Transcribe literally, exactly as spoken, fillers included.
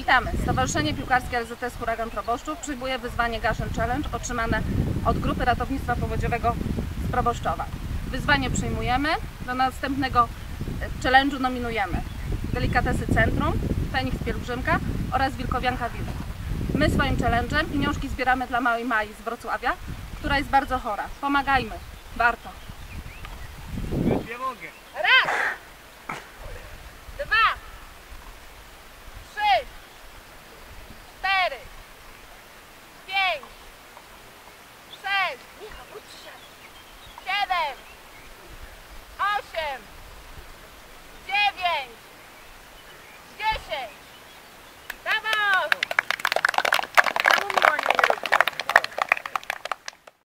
Witamy! Stowarzyszenie Piłkarskie L Z S Huragan Proboszczów przyjmuje wyzwanie Gaszyn Challenge otrzymane od Grupy Ratownictwa Powodziowego z Proboszczowa. Wyzwanie przyjmujemy, do następnego challenge'u nominujemy Delikatesy Centrum, Feniks Pielgrzymka oraz Wilkowianka Wilk. My swoim challenge'em pieniążki zbieramy dla małej Mai z Wrocławia, która jest bardzo chora. Pomagajmy, warto! Nie mogę.